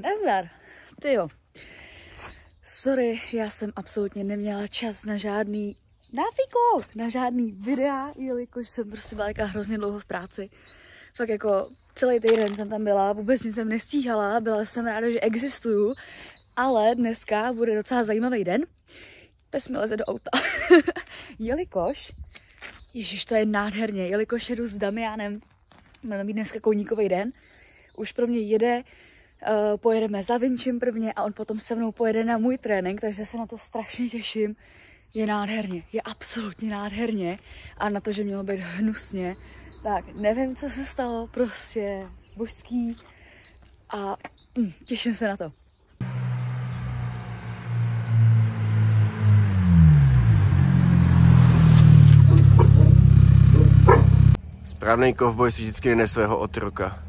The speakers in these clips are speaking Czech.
Nazdar. Tyjo. Sorry, já jsem absolutně neměla čas na žádný na žádný videa, jelikož jsem prostě byla hrozně dlouho v práci. Fakt jako celý týden jsem tam byla, vůbec nic jsem nestíhala, byla jsem ráda, že existuju, ale dneska bude docela zajímavý den. Pes mi leze do auta. Jelikož, ježiš, to je nádherně, jelikož jedu s Damianem, máme mít dneska koníkový den, už pro mě jede, pojedeme za Vinčím prvně a on potom se mnou pojede na můj trénink, takže se na to strašně těším. Je nádherně, je absolutně nádherně a na to, že mělo být hnusně, tak nevím, co se stalo, prostě božský a těším se na to. Správný kovboj si vždycky jde svého otroka.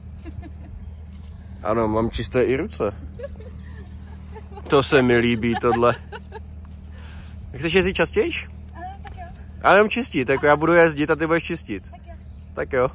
Ano, mám čisté i ruce. To se mi líbí, tohle. Chceš jezdit častějš? Tak jo. Já jenom čistit, jako já budu jezdit a ty budeš čistit. Tak jo.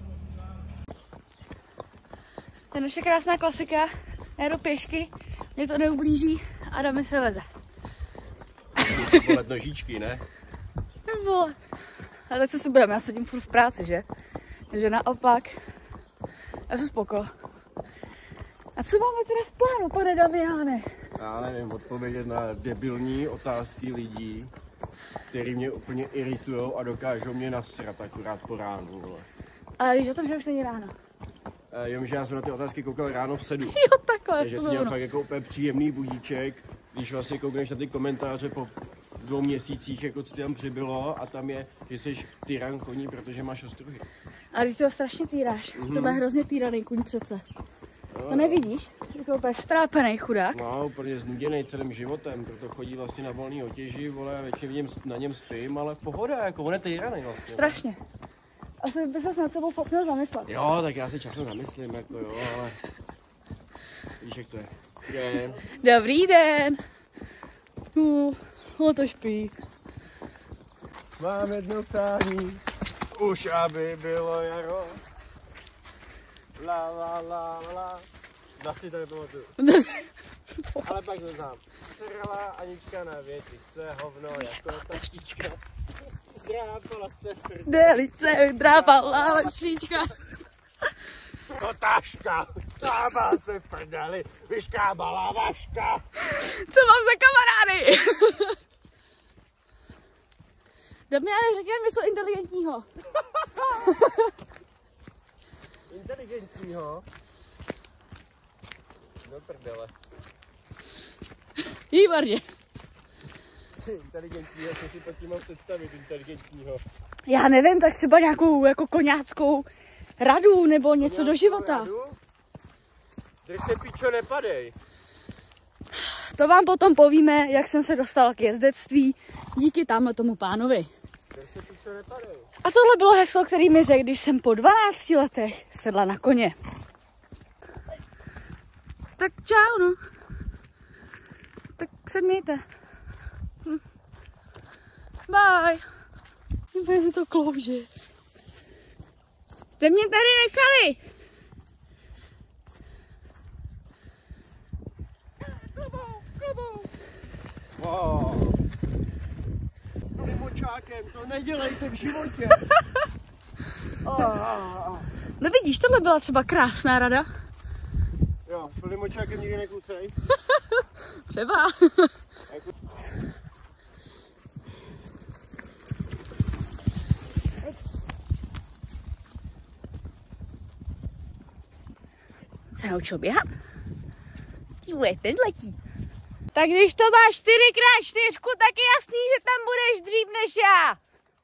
To je naše krásná klasika. Já jdu pěšky, mě to neublíží a Dami se veze. Bolet nožičky, ne? Vole. Ale tak co si budeme, já sedím furt v práci, že? Takže naopak, já jsem spoko. A co máme teda v plánu, pane Damiane? Já nevím, odpovědět na debilní otázky lidí, který mě úplně iritujou a dokážou mě nasrat akorát po ránu, vole. Ale víš o tom, že už není ráno. Jenom, že já jsem na ty otázky koukal ráno v 7. Jo, takhle. Takže jsi měl fakt jako úplně příjemný budíček, když vlastně koukneš na ty komentáře po 2 měsících, jako co ti tam přibylo a tam je, že jsi tyran koní, protože máš ostruhy. Ale ty to strašně týráš. Tohle je hrozně týraný kuň přece. To nevidíš? Jako úplně strápený chudák. No, úplně znuděný celým životem, proto chodí vlastně na volný otěži, vole, většině na něm spím, ale pohoda, jako on je týraný vlastně. Strašně. Asi by ses nad sebou měl zamyslet. Jo, tak já se časem zamyslím, jako jo, ale víš, jak to je. Den. Dobrý den. No to špí. Mám jedno přání, už aby bylo jaro. La la la la. Si to nepamatuju. Ale pak to znám. Trla Anička na větičce, hovno jako taštička. Drápala se v Delice, drápala lašička. Kotáška, drápala se v prdeli, vyškábala vaška. Co mám za kamarády? Damiane, řekni mi něco inteligentního. Inteligentního? Do prdele. Výborně. Inteligentního, co si pod tím mám představit, inteligentního? Já nevím, tak třeba nějakou jako koňáckou radu nebo něco do života. Drž se, pičo, nepadej. To vám potom povíme, jak jsem se dostala k jezdectví díky tamhle tomu pánovi. Drž se, pičo, nepadej. A tohle bylo heslo, který mi řekl, když jsem po 12 letech sedla na koně. Tak čau, no. Tak se mějte. Bye. Mě to klouže. Jste mě tady nechali. Klobou. Wow. S klimočákem, to nedělejte v životě. No vidíš, tohle byla třeba krásná rada. Jo, s klimočákem nikdy nekucej. Třeba. Se naučil běhat? Tíhle, ten letí. Tak když to máš 4x4, tak je jasný, že tam budeš dřív než já.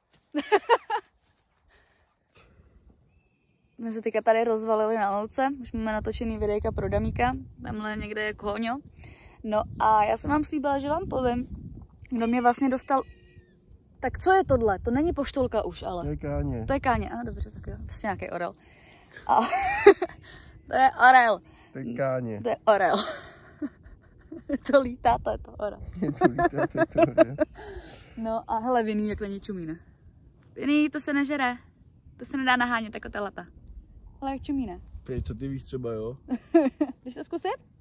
My se teďka tady rozvalili na louce, už máme natočený videjka pro Damíka, tamhle někde je Kóňo. No a já jsem vám slíbila, že vám povím, kdo mě vlastně dostal. Tak co je tohle? To není poštolka už, ale. To je káně. To je káně, aha, dobře, tak jo, prostě nějaký orel. A to je orel. To je káně. To je orel. To lítá, to je to orel. to je to orel. No a hele, Vinný, jak na ní čumí, ne? Vinný, to se nežere. To se nedá nahánět jako telata. Ale jak čumí, ne? Co ty víš třeba, jo? Chceš to zkusit?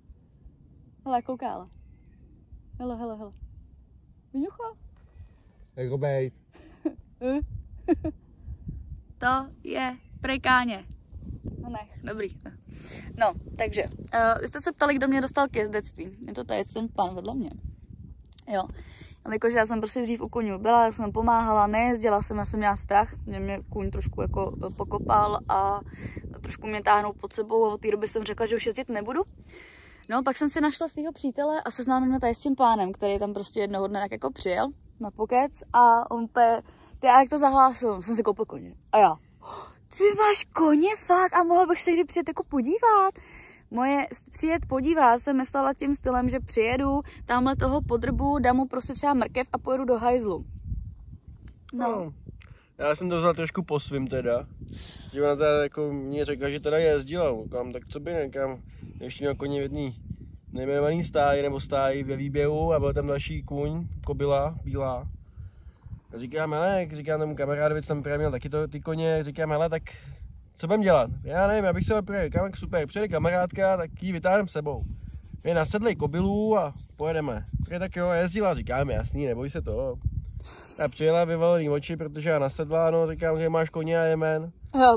Hele, kouká, ale. Hele. Vyňucha? Jak ho bejt? To je prekáně. No ne, dobrý. No, takže, vy jste se ptali, kdo mě dostal k jezdectví. Je to tady ten pan vedle mě. Jo. Jakože já jsem prostě dřív u koňů byla, já jsem pomáhala, nejezdila jsem, já jsem měla strach, mě kůň trošku jako pokopal a trošku mě táhnul pod sebou a od té doby jsem řekla, že už jezdit nebudu. No, pak jsem si našla svého přítele a seznámil mě tady s tím pánem, který tam prostě jednoho dne tak jako přijel na pokec a on ty jak to zahlásil, jsem si koupil koně. A já, ty máš koně fakt a mohl bych se kdy přijet jako podívat. Moje přijet podívat jsem myslela tím stylem, že přijedu tamhle toho podrbu, dám mu prostě třeba mrkev a pojedu do hajzlu. No. Já jsem to vzal trošku po svým teda. Že ona teda jako mě řekla, že teda jezdila. Kam, tak co by nekam. Ještě měl koně v jedný nejmenovaný stáji nebo stáji ve výběhu a byl tam další kůň, kobila, bílá. A říkám, hele, říkám tomu kamarádovi, co tam právě měl taky ty koně, říkám, hele, tak co budem dělat? Já nevím, já bych se říkám, super, přijede kamarádka, tak ji vytáhneme s sebou. My nasedli kobilu a pojedeme. Tak jo, jezdila, říkám, jasný, neboj se toho. A přijela vyvalený oči, protože já nasedla, no, říkám, že máš koně a jemen.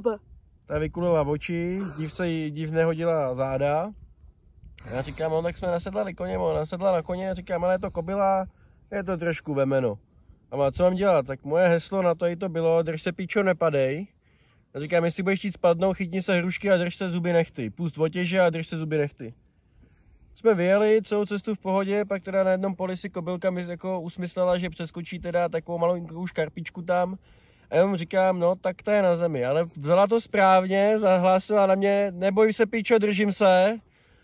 Ta vykulila oči, div nehodila záda. A já říkám, no tak jsme nasedlali koně, nasedla na koně, a říkám, ale je to kobila, je to trošku vemeno. A co mám dělat? Tak moje heslo na to i to bylo, drž se píčo, nepadej. A říkám, jestli budeš chtít spadnout, chytni se hrušky a drž se zuby nechty. Pust otěže a drž se zuby nechty. Jsme vyjeli celou cestu v pohodě, pak teda na jednom poli si kobylka mi jako usmyslela, že přeskočí teda takovou malou škarpičku tam. A já mu říkám, no tak to je na zemi, ale vzala to správně, zahlásila na mě, neboj se píčo, držím se.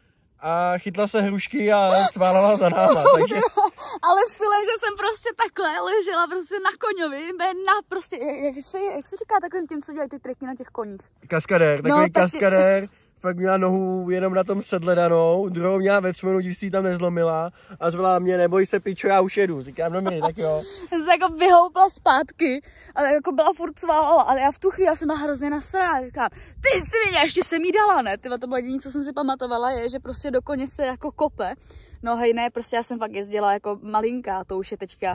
A chytla se hrušky a cválala za náma, takže... Ale stylem, že jsem prostě takhle ležela prostě na koňovi, prostě, jak se říká takovým tím, co dělají ty triky na těch koních? Kaskadér, takový kaskadér. Fakt měla nohu jenom na tom sedle danou, druhou měla ve třmenu, když si ji tam nezlomila a zvolala mě, neboj se pičo, já už jedu. Říkám, no mi, tak jo. Jsem se jako vyhoupla zpátky, ale jako byla furt svála, ale já v tu chvíli jsem byla hrozně nasraná. Říkám, ty jsi mě, ještě jsem jí dala, ne? Tyba, to bylo jediné, co jsem si pamatovala, je, že prostě do koně se jako kope. No hej, ne, prostě já jsem fakt jezdila jako malinká, to už je teďka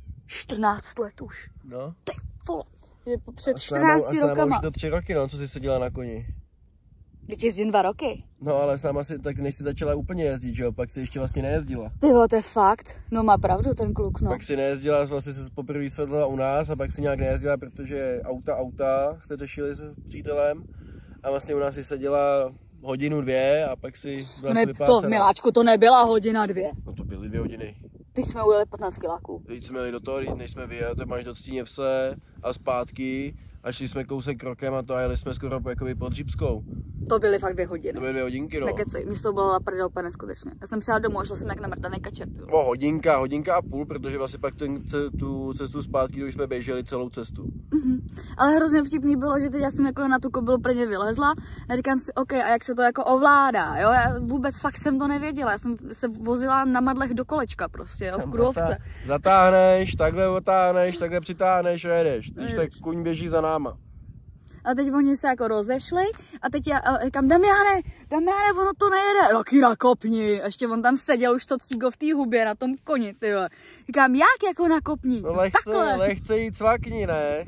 14 let už. No. Ty vole, že před 14 rokama. Už to 3 roky, no, co jsi seděla na koni. Teď jezdím 2 roky. No ale sama si, tak než si začala úplně jezdit, že jo, pak si ještě vlastně nejezdila. Ty to je fakt, no má pravdu ten kluk, no. Pak si nejezdila, vlastně se poprvé svedla u nás a pak si nějak nejezdila, protože auta jste řešili s přítelem a vlastně u nás si seděla hodinu, 2 a pak si byla ne, to, miláčku, to nebyla hodina, 2. No to byly 2 hodiny. Teď jsme ujeli 15 kiláků. Teď jsme jeli do toho, než jsme vyjeli, máš do Ctíněvse a zpátky a šli jsme kousek krokem a to a jeli jsme skoro jakoby pod Řípskou. To byly fakt 2 hodiny. To byly 2 hodinky, no. Nekecej, místo bylo prdel úplně neskutečně. Já jsem přijela domů a šla jsem jak na mrdaný kačer. No hodinka a půl, protože vlastně pak tu cestu zpátky, už jsme běželi celou cestu. Ale hrozně vtipný bylo, že teď já jsem jako na tu kobylu prvně vylezla a říkám si, OK, a jak se to jako ovládá, jo? Já vůbec fakt jsem to nevěděla, já jsem se vozila na madlech do kolečka prostě, jo, v kruhovce. Zatáhneš, takhle otáhneš, takhle přitáhneš a jedeš. Když tak kuň běží za náma. A teď oni se jako rozešli a teď já říkám, Damiane, ono to nejede. Jaký nakopni. A ještě on tam seděl už to cígo v té hubě na tom koni, tyjo. Říkám, jak jako nakopni? No lehce jí cvakni, ne?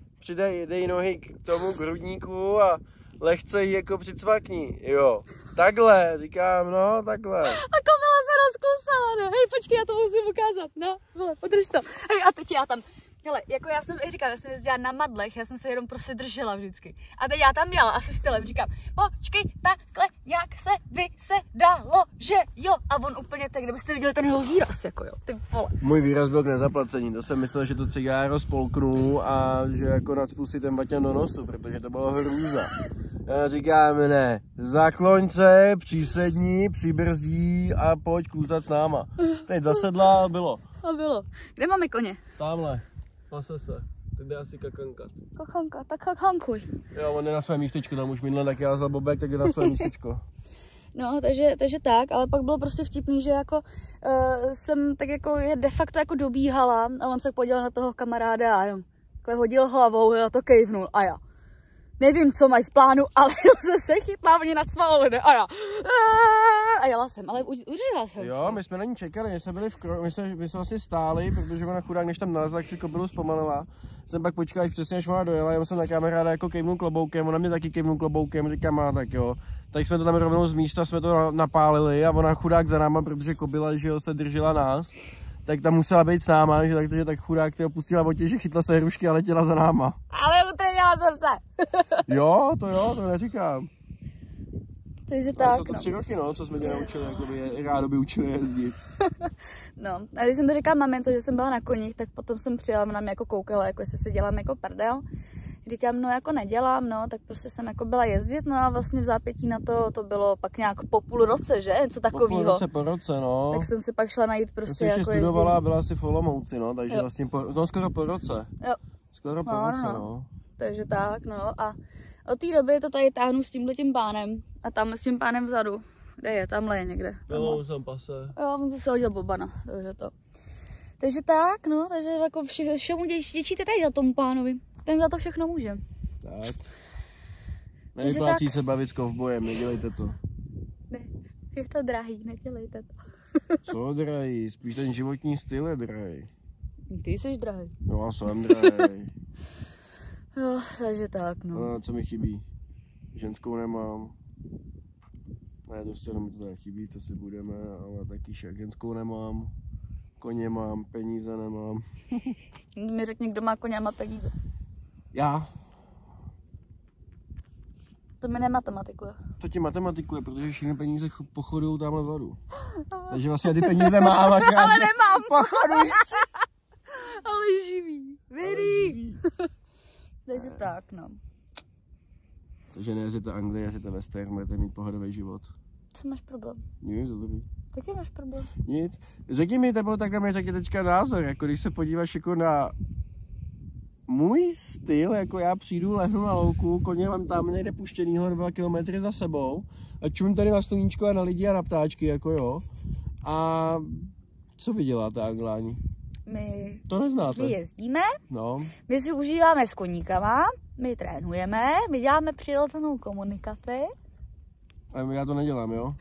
Dej nohy k tomu hrudníku a lehce jí jako přicvakni, jo. Takhle, říkám, no, takhle. A kobila se rozklusala, ne? Hej, počkej, já to musím ukázat, no, vole, podrž to. Hej, a teď já tam, hele, jako já jsem jezdila na madlech, já jsem se jenom prostě držela vždycky. A teď já tam jela asi stylem, říkám, počkej, takhle, jak se vysedalo, že jo. A on úplně tak, kdybyste viděli ten jeho výraz, jako jo, ty vole. Můj výraz byl k nezaplacení, to jsem myslel, že to cigáro spolknu a že jako nacpu si ten baťan do nosu, protože to bylo hrůza. Já říkám, ne, zakloň se, přisedni, přibrzdí a pojď klucat s náma. Teď zasedla a bylo. A bylo. Kde máme koně? Tamhle. Pase se. Teď jde asi kakanka. Kakanka, tak kakankuj. Jo, on je na své místečko, tam už minule tak já za bobek, tak je na své místečko. No, takže tak, ale pak bylo prostě vtipný, že jako jsem tak jako je de facto jako dobíhala a on se podíval na toho kamaráda a jenom hodil hlavou a to kejvnul a já. Nevím, co mají v plánu, ale se chytla, oni nacválili, a já. a jela jsem, ale udržela jsem. Jo, my jsme na ní čekali, my jsme vlastně stáli, protože ona chudák, než tam nalezla, tak si kobylu zpomalila. Jsem pak počkal, až přesně až ona dojela, já jsem na kamaráda jako kejvnul kloboukem, ona mě taky kejvnul kloboukem, říkám, má tak jo. Tak jsme to tam rovnou z místa, jsme to napálili a ona chudák za náma, protože kobyla, že jo, se držela nás. Tak tam musela být s náma, že takže tak chudák ty opustila otěže, chytla se hrušky a letěla za náma. Ale utrhnila jsem se. Jo, to neříkám. Takže tak, jsou to 3 roky, no, co jsme tě naučili, jakoby rádoby učili jezdit. No, a když jsem to říkala mamince, že jsem byla na koních, tak potom jsem přijela, ona mě jako koukala, jako jestli si dělám jako prdel. Říkám, no jako nedělám, no, tak prostě jsem jako byla jezdit, no a vlastně v zápětí na to bylo pak nějak po půl roce, že? Něco takového. Po roce, no. Tak jsem si pak šla najít prostě jako studovala a byla si v Olomouci, no, takže jo. vlastně skoro po roce. Jo. Skoro po roce, no. Takže tak, no a od té doby to tady táhnu s tímhletím pánem a tam s tím pánem vzadu. Kde je? Tamhle je někde. Jo, jsem pase. Jo, on se hodil bobana, takže to. Takže tak, no, takže jako všemu děčíte tady za tomu pánovi. Ten za to všechno může. Tak. Nevyplácí se bavit s kovbojem, nedělejte to. Ne, je to drahý, nedělejte to. Co drahý? Spíš ten životní styl je drahý. Ty jsi drahý. No a jsem drahý. Jo, takže tak, no. No, co mi chybí? Ženskou nemám. Na jednu stranu mi to tady chybí, co si budeme, ale taky však ženskou nemám. Koně mám, peníze nemám. Mi řekni, kdo má koně a má peníze. Já. To mi nematimatikuje. To ti matematikuje, protože všechny peníze pochodují tamhle vzadu. Takže vlastně ty peníze mám, ale nemám. Pochodující. Ale živý. Vidí. Takže tak, no. Takže nejezdíte Anglii, jezdíte Western, budete mít pohodový život. Co máš problém? Nic, dobrý. Jaký máš problém? Nic. Řekni mi tebou takhle mi řekni teďka názor, jako když se podíváš jako na můj styl, jako já přijdu, lehnu na louku, koně mám tam někde puštěnýho 2 kilometry za sebou a čumím tady na sluníčko a na lidi a na ptáčky, jako jo. A co vy děláte, Angláni? My to neznáte. My jezdíme, no. My si užíváme s koníkama, my trénujeme, my děláme přirozenou komunikaci. A já to nedělám, jo?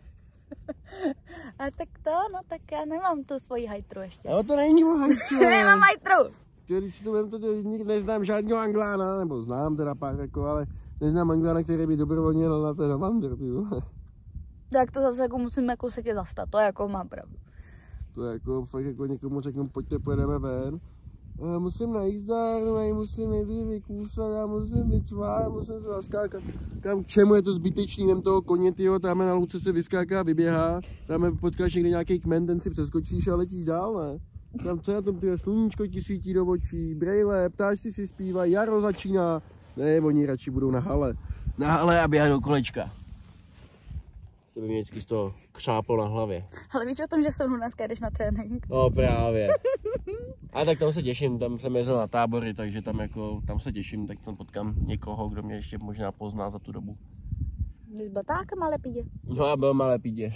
A tak to, no tak já nemám tu svoji hajtru ještě. Ale to není o hajtru. Nemám hajtru. Když si to vem, neznám žádného Anglána, nebo znám teda pár, jako, ale neznám Anglána, který by dobrovolně jel na ten Wander, ty vole. Tak to zase jako musím jako se tě zastat, to jako mám pravdu. To jako fakt jako někomu řeknu, pojďte, pojedeme ven. Já musím na jízdárnu, já musím nejdřív vykůsat, já musím vycvát, já musím se zaskákat. Kam k čemu je to zbytečný, vem toho koně, tyjo, tam na louce se vyskáká, vyběhá, tam potkáš někde nějaký kmen, ten si přeskočíš a letíš dál, ne? Tam co je tam, tyjo, sluníčko ti svítí do očí, brejle, ptáčci si zpívají, jaro začíná. Ne, oni radši budou na hale a běhají do kolečka. Se by mě vždycky z toho křáplo na hlavě. Ale víš o tom, že jsou dneska jdeš na trénink? No právě. A tak tam se těším, tam jsem jezdil na tábory, takže tam se těším, tak tam potkám někoho, kdo mě ještě možná pozná za tu dobu. Jsi s batákem ale pídě. No já byl malé pídě.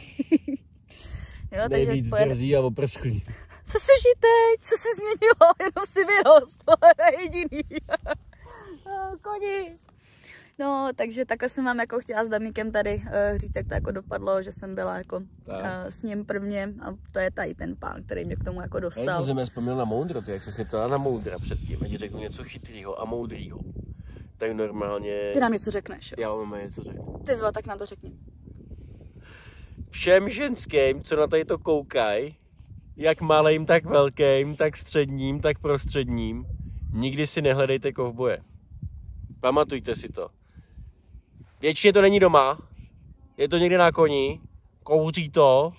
Jo, takže nejvíc drzí a oprschlý. Co se teď? Co se změnilo? Jenom si vyrost, to je jediný. Koni. No, takže takhle jsem vám jako chtěla s Damíkem tady říct, jak to jako dopadlo, že jsem byla jako s ním prvně a to je tady ten pán, který mě k tomu jako dostal. Já jsem vzpomněl na moudro, ty, jak jsi mě ptala na moudra předtím, ať řeknu něco chytrýho a moudrýho. Tak normálně... Ty nám něco řekneš, jo? Já vám něco řeknu. Ty vole, tak nám to řekni. Všem ženským, co na tady to koukají, jak malým, tak velkým, tak středním, tak prostředním, nikdy si nehledejte kovboje. Pamatujte si to. Většině to není doma, je to někde na koni, kouří to,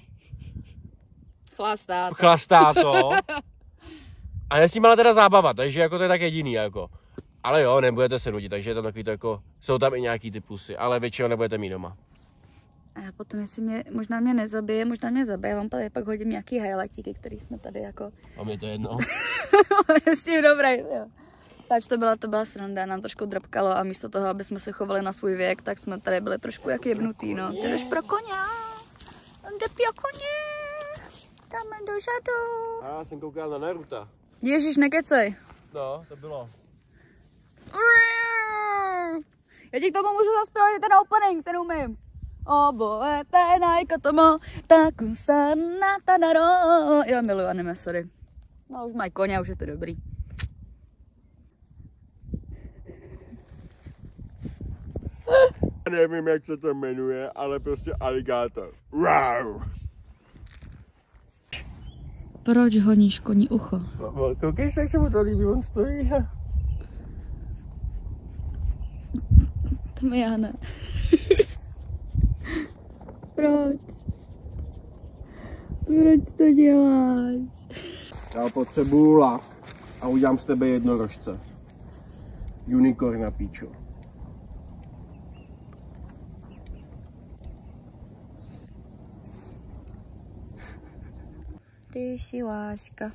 chlastá to a je s ním ale teda zábava, takže jako to je tak jediný jako. Ale jo, nebudete se nudit, takže je tam takový to jako, jsou tam i nějaký ty plusy, ale většinou nebudete mít doma. A já potom, jestli možná mě nezabije, možná mě zabije, já vám tady pak hodím nějaký highlightíky, který jsme tady jako... A mě to jedno. S tím dobrý, jo. Pač to byla sranda, nám trošku drapkalo a místo toho, aby jsme se chovali na svůj věk, tak jsme tady byli trošku jak jebnutý, no. Ty jdeš pro koně, jde pro koně, jdeme dozadu. A já jsem koukal na Naruta. Ježíš, nekecej. No, to bylo. Já ti k tomu můžu zaspěvat ten opening, ten umím. Oboe te naikotomo, taku san natanaro. Jo, miluji anime, sorry. No, už mají koně, už je to dobrý. Nevím, jak se to jmenuje, ale prostě aligátor. Wow. Proč honíš koní ucho? Koukej se, jak se mu to líbí, on stojí. To mi já ne. Proč? Proč to děláš? Já potřebuju lav a udělám z tebe jednorožce. Unicorna, píčo. Ty jsi láska.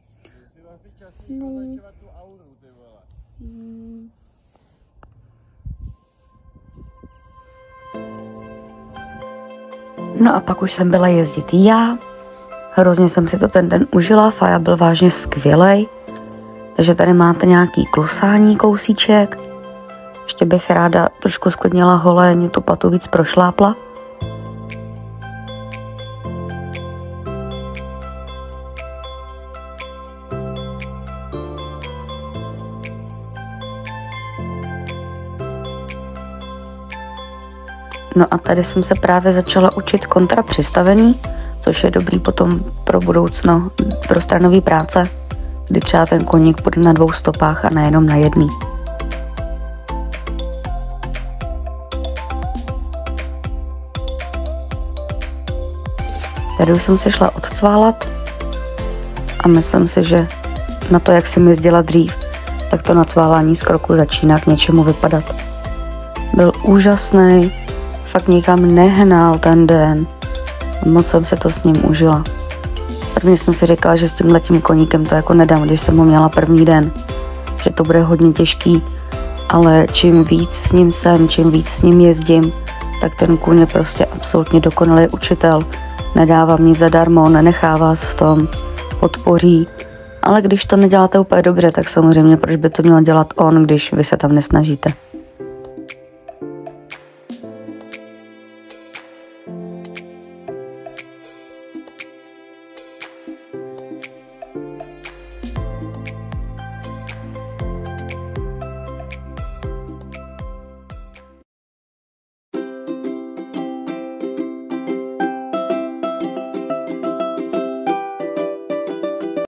No a pak už jsem byla jezdit já. Hrozně jsem si to ten den užila, Faja byl vážně skvělej. Takže tady máte nějaký klusání kousíček. Ještě bych ráda trošku sklidnila holeň, tu patu víc prošlápla. No a tady jsem se právě začala učit kontra přistavení, což je dobrý potom pro budoucno, pro stranový práce, kdy třeba ten koník bude na 2 stopách a nejenom na 1. Tady už jsem se šla odcválat a myslím si, že na to, jak jsem jezdila dřív, tak to nacválání z kroku začíná k něčemu vypadat. Byl úžasný, fakt nikam nehnal ten den. Moc jsem se to s ním užila. Prvně jsem si říkala, že s tímhletím koníkem to jako nedám, když jsem ho měla první den. Že to bude hodně těžký, ale čím víc s ním jsem, čím víc s ním jezdím, tak ten kůň je prostě absolutně dokonalý učitel. Nedává nic zadarmo, nenechá vás v tom, podpoří. Ale když to neděláte úplně dobře, tak samozřejmě proč by to měl dělat on, když vy se tam nesnažíte.